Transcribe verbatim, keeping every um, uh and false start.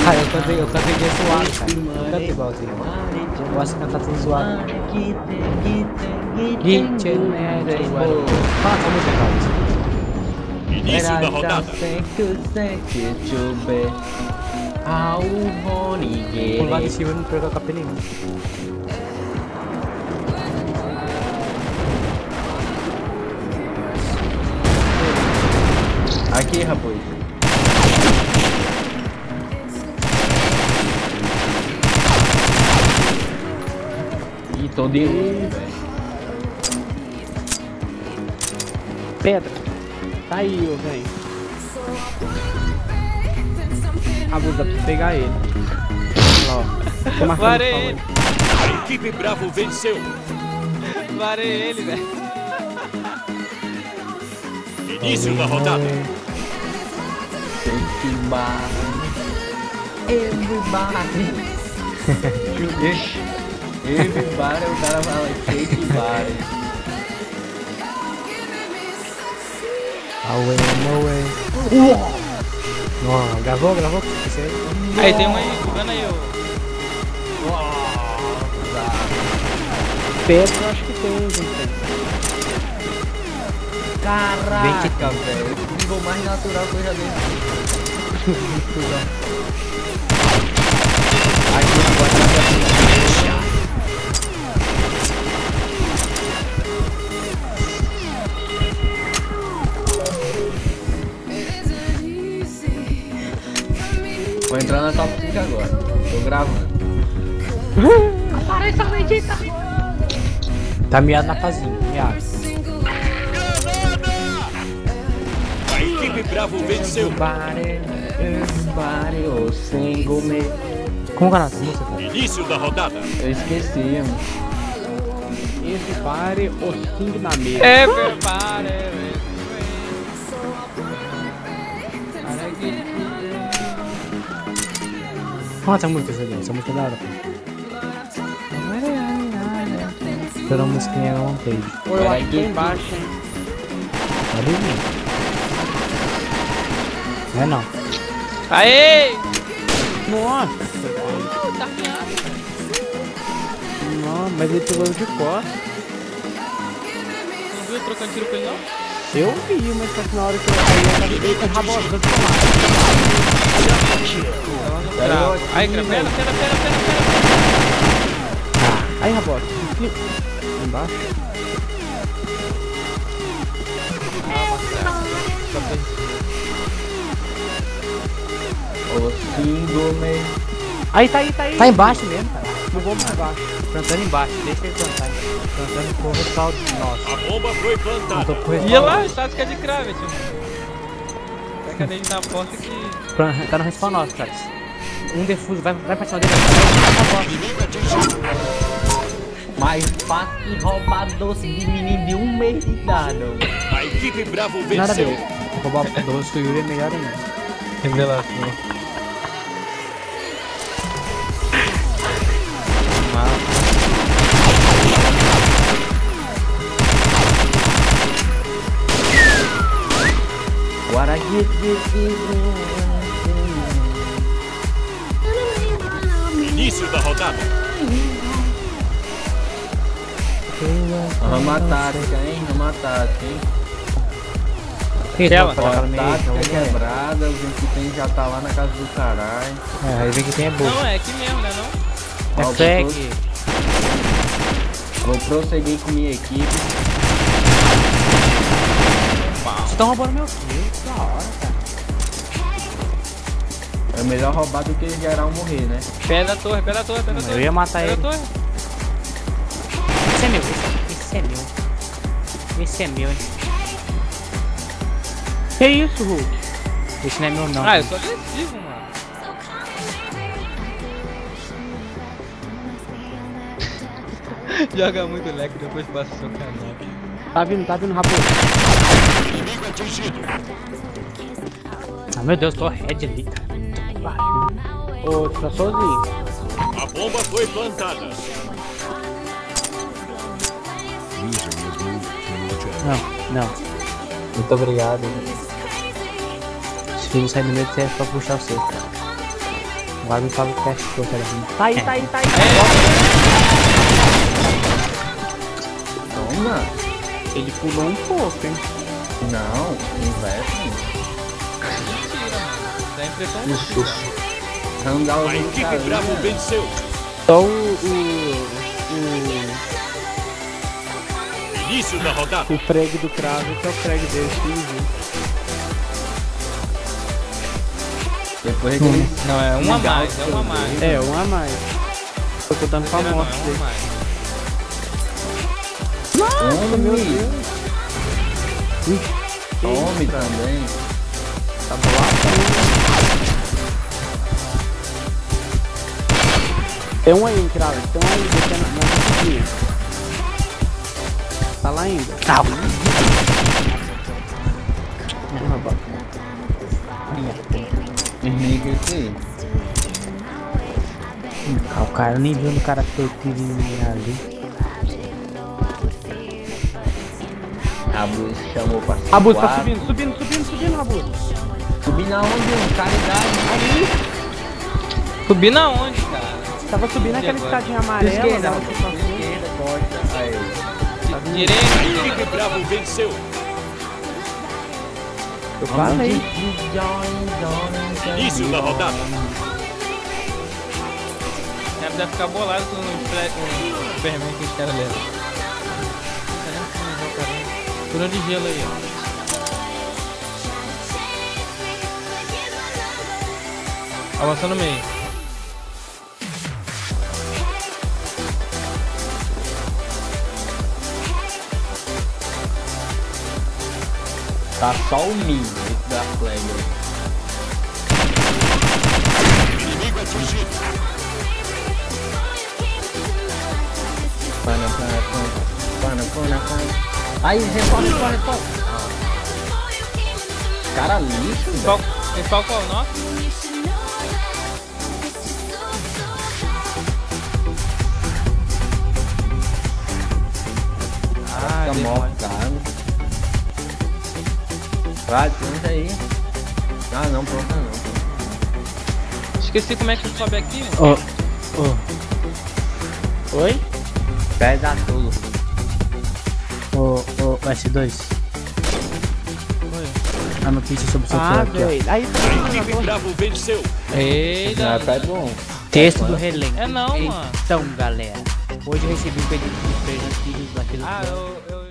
Cara, eu cantei, eu cantei bem suado, cara. Eu cantei igualzinho. Eu gosto de cantar tudo suado. Fala essa música, Carlos. Início da rodada. Por lá de cima eu não perco a capelinha. Aqui, rapaz. Ih, tô de velho. Pedra. Tá aí, ô, velho. Abusa pra pegar ele. Ó. Varei ele. A equipe Bravo venceu. Varei ele, velho. Início da rodada. Everybody. Everybody, o cara fala shake body. Away, no way. Ó, gravou, gravou? Aí tem um aí, jogando aí, ô. Pedro, eu acho que tem, gente. Caraca, velho. O nível mais natural que eu já dei. Aqui agora tá Vou entrar na top cinco agora. Tô gravando. Apareça, Vegeta! Tá miado na casinha, miado. A equipe Bravo venceu. Everybody, oh, single me. Como que é a nossa música, cara? Início da rodada. Eu esqueci, mano. Esse pare, ossinho na mesa. É, prepare, Como essa música, essa música? Essa música é da hora, pô. Espera a musiquinha na homepage. Pô, eu acho que tá embaixo, hein? Pode vir. Não é não. Aê! Nossa! Tá miado. Não, mas ele pegou de costas. Não viu trocando tiro com ele, não? Eu vi, mas só que na hora que eu caí, eu acabei com o rabo do lado. Aí, pera, pera, pera, pera, pera, pera. Aí, Rabota. Embaixo. O single me. Aí, tá aí, tá aí. Tá embaixo mesmo, cara. Não vou mais embaixo. Plantando embaixo, deixa ele plantar. Plantando com o respaldo nosso. A bomba foi Não tô plantada. com o Ia respaldo. lá, status que é de crave, tio. Pega nele na porta que... Pra- Tá no respawn nosso, cara. Um defuso, vai, vai pra cima dele. Mais fácil que roubar doce de menino de um mês de idade. A equipe Bravo Nada a venceu. ver. Roubar o doce do Yuri é melhor ainda. Revelação. What I get, get, get, Início da rodada. Vamos tática, hein? Vamos tática, hein? Aquela, Ó, tática quebrada, o que tem já tá lá na casa do caralho. É, aí vem que tem é boa. Não, é aqui mesmo, né não? É Ó, flag. Vou prosseguir com minha equipe. Vocês estão roubando meu kill, que da hora, cara. É melhor roubar do que geral morrer, né? Pé da torre, pé da torre, pé da torre. Eu ia matar Pé da ele. torre. Esse é meu, esse é meu. Esse é meu, hein. Que isso, Hulk? Esse não é meu, não. Ah, eu sou agressivo, mano. Joga muito leque, depois passa o seu canal. Tá vindo, tá vindo, Rabota. Inimigo atingido. Ah, meu Deus, tô red ali, cara. Ô, tu tá sozinho. A bomba foi plantada. Não, não. Muito obrigado. Se filho sair no meio, você é pra puxar o seu. Agora me fala o teste que eu quero vir. Tá aí, tá aí, tá aí. Toma. Ele pulou um pouco, hein? Não, inverso. Mentira, mano. Dá a impressão de Isso. Randall A equipe Bravo venceu. Só o... o... o... Início da rodada. o prego do cravo, que é o prego dele, filho. Depois aquele... Não, é um a mais, é um a mais. É, um a mais. Eu tô dando pra Não, morte é um a dele. mais. Tome, Meu Deus. Tome também. Tá bolado? Tem um aí, cravo. Tem um aí, descendo na cozinha. Tá lá ainda. Tá. Terminei com esse aí. O cara nem viu no cara que eu tive ali. Rabus chamou pra ser Rabus, tá quatro. subindo, subindo, subindo, subindo, Rabus. Subindo aonde? Um caridade. Subir na onde, cara? Tava subindo aquela agora? escadinha amarela. Esquerda, agora que passou. esquerda, corta. Aí. Tá vindo. A Direita. equipe Bravo venceu. Eu falei. Início da rodada. É, deve ficar bolado com o Superman que os caras levam. Caramba, que legal, caramba. Turão de gelo aí, ó. Avançando no meio. Tá só o mim, esse da flag aí. Inimigo atingido. Pana, pana, pana. Pana, pana, pana. Aí, reforma, reforma, reforma. Cara lixo, velho. Qual, esse qual qual é o nosso? Ah, Fica demônio. mocado. Vai, pronto aí. Ah, não, pronto não. Esqueci como é que sobe aqui, mano. Ô, ô. Oi? Pega tudo. Ô, ô, S dois. A notícia sobre o seu Ah, aqui, ó. velho. Aí tá A equipe Bravo venceu. Eita. Ah, tá bom. texto do relento. É não, mano. Então, galera. Hoje eu recebi um pedido de presente daquele. Ah, eu... eu...